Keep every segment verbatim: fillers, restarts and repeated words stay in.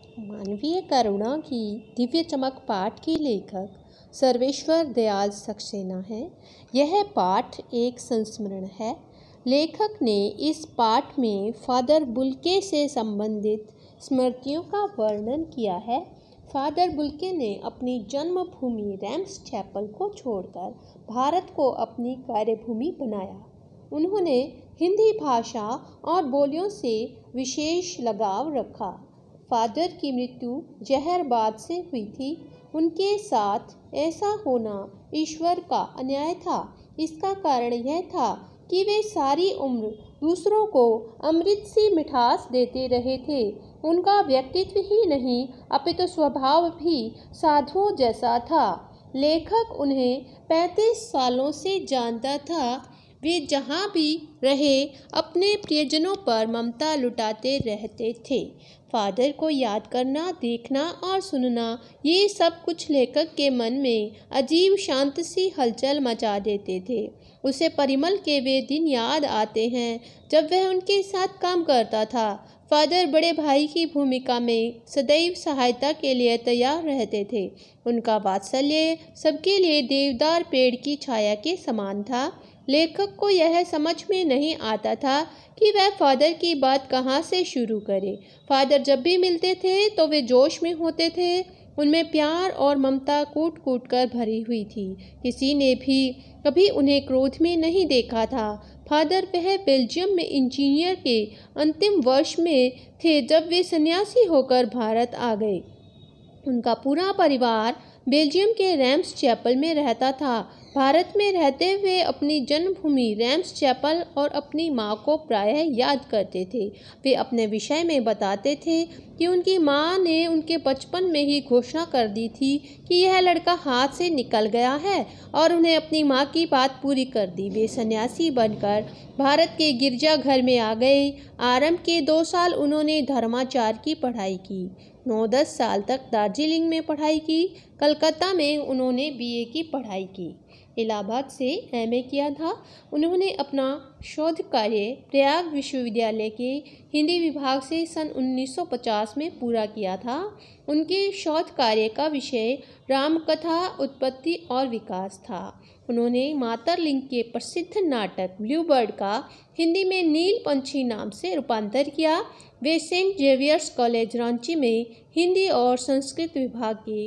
मानवीय करुणा की दिव्य चमक पाठ के लेखक सर्वेश्वर दयाल सक्सेना हैं। यह पाठ एक संस्मरण है। लेखक ने इस पाठ में फादर बुल्के से संबंधित स्मृतियों का वर्णन किया है। फादर बुल्के ने अपनी जन्मभूमि रैम्स चैपल को छोड़कर भारत को अपनी कार्यभूमि बनाया। उन्होंने हिंदी भाषा और बोलियों से विशेष लगाव रखा। फादर की मृत्यु जहरबाद से हुई थी। उनके साथ ऐसा होना ईश्वर का अन्याय था। इसका कारण यह था कि वे सारी उम्र दूसरों को अमृत सी मिठास देते रहे थे। उनका व्यक्तित्व ही नहीं अपितु स्वभाव भी साधुओं जैसा था। लेखक उन्हें पैंतीस सालों से जानता था। वे जहाँ भी रहे अपने प्रियजनों पर ममता लुटाते रहते थे। फादर को याद करना, देखना और सुनना, ये सब कुछ लेखक के मन में अजीब शांत सी हलचल मचा देते थे। उसे परिमल के वे दिन याद आते हैं जब वह उनके साथ काम करता था। फादर बड़े भाई की भूमिका में सदैव सहायता के लिए तैयार रहते थे। उनका वात्सल्य सबके लिए देवदार पेड़ की छाया के समान था। लेखक को यह समझ में नहीं आता था कि वह फादर की बात कहाँ से शुरू करे। फादर जब भी मिलते थे तो वे जोश में होते थे। उनमें प्यार और ममता कूट कूट कर भरी हुई थी। किसी ने भी कभी उन्हें क्रोध में नहीं देखा था। फादर वह बेल्जियम में इंजीनियर के अंतिम वर्ष में थे जब वे सन्यासी होकर भारत आ गए। उनका पूरा परिवार बेल्जियम के रैम्स चैपल में रहता था। भारत में रहते हुए अपनी जन्मभूमि रैम्स चैपल और अपनी माँ को प्रायः याद करते थे। वे अपने विषय में बताते थे कि उनकी माँ ने उनके बचपन में ही घोषणा कर दी थी कि यह लड़का हाथ से निकल गया है और उन्हें अपनी माँ की बात पूरी कर दी। वे सन्यासी बनकर भारत के गिरजाघर में आ गए। आरंभ के दो साल उन्होंने धर्माचार की पढ़ाई की। नौ दस साल तक दार्जिलिंग में पढ़ाई की। कलकत्ता में उन्होंने बीए की पढ़ाई की। इलाहाबाद से एमए किया था। उन्होंने अपना शोध कार्य प्रयाग विश्वविद्यालय के हिंदी विभाग से सन उन्नीस सौ पचास में पूरा किया था। उनके शोध कार्य का विषय रामकथा उत्पत्ति और विकास था। उन्होंने मातरलिंग के प्रसिद्ध नाटक ब्लू बर्ड का हिंदी में नील पंछी नाम से रूपांतर किया। वे सेंट जेवियर्स कॉलेज रांची में हिंदी और संस्कृत विभाग के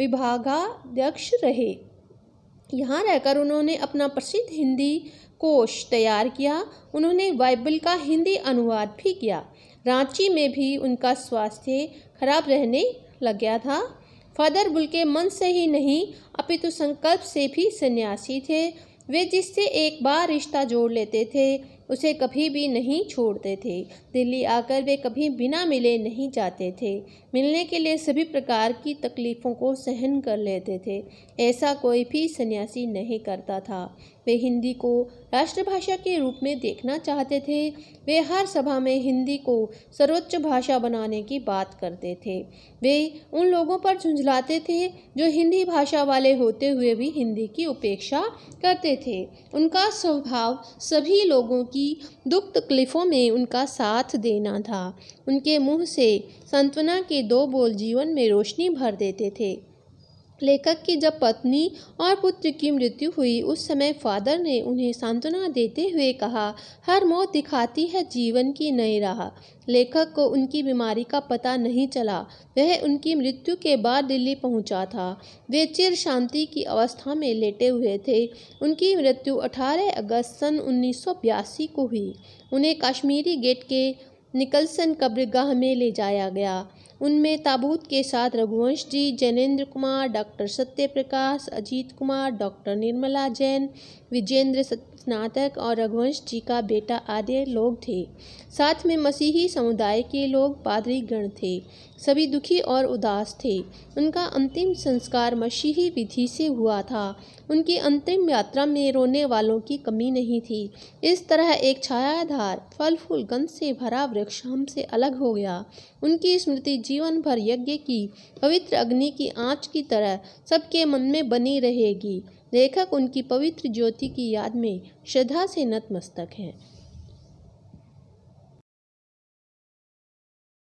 विभागाध्यक्ष रहे। यहाँ रहकर उन्होंने अपना प्रसिद्ध हिंदी कोश तैयार किया। उन्होंने बाइबल का हिंदी अनुवाद भी किया। रांची में भी उनका स्वास्थ्य खराब रहने लग गया था। फादर बुल्के मन से ही नहीं अपितु संकल्प से भी सन्यासी थे। वे जिससे एक बार रिश्ता जोड़ लेते थे उसे कभी भी नहीं छोड़ते थे। दिल्ली आकर वे कभी बिना मिले नहीं जाते थे। मिलने के लिए सभी प्रकार की तकलीफ़ों को सहन कर लेते थे। ऐसा कोई भी सन्यासी नहीं करता था। वे हिंदी को राष्ट्रभाषा के रूप में देखना चाहते थे। वे हर सभा में हिंदी को सर्वोच्च भाषा बनाने की बात करते थे। वे उन लोगों पर झुंझलाते थे जो हिंदी भाषा वाले होते हुए भी हिंदी की उपेक्षा करते थे। उनका स्वभाव सभी लोगों की दुख तकलीफ़ों में उनका साथ देना था। उनके मुँह से सांत्वना के दो बोल जीवन में रोशनी भर देते थे। लेखक की जब पत्नी और पुत्र की मृत्यु हुई उस समय फादर ने उन्हें सांत्वना देते हुए कहा, हर मौत दिखाती है जीवन की नई राह। लेखक को उनकी बीमारी का पता नहीं चला। वह उनकी मृत्यु के बाद दिल्ली पहुंचा था। वे चिर शांति की अवस्था में लेटे हुए थे। उनकी मृत्यु अठारह अगस्त सन उन्नीस सौ बयासी को हुई। उन्हें कश्मीरी गेट के निकलसन कब्रगाह में ले जाया गया। उनमें ताबूत के साथ रघुवंश जी, जैनेन्द्र कुमार, डॉक्टर सत्य प्रकाश, अजीत कुमार, डॉक्टर निर्मला जैन, विजेंद्र स्नातक और रघुवंश जी का बेटा आदि लोग थे। साथ में मसीही समुदाय के लोग पादरी गण थे। सभी दुखी और उदास थे। उनका अंतिम संस्कार मसीही विधि से हुआ था। उनकी अंतिम यात्रा में रोने वालों की कमी नहीं थी। इस तरह एक छायाधार फल फूल गंध से भरा वृक्ष हमसे अलग हो गया। उनकी स्मृति जीवन भर यज्ञ की पवित्र अग्नि की आँच की तरह सबके मन में बनी रहेगी। लेखक उनकी पवित्र ज्योति की याद में श्रद्धा से नतमस्तक हैं।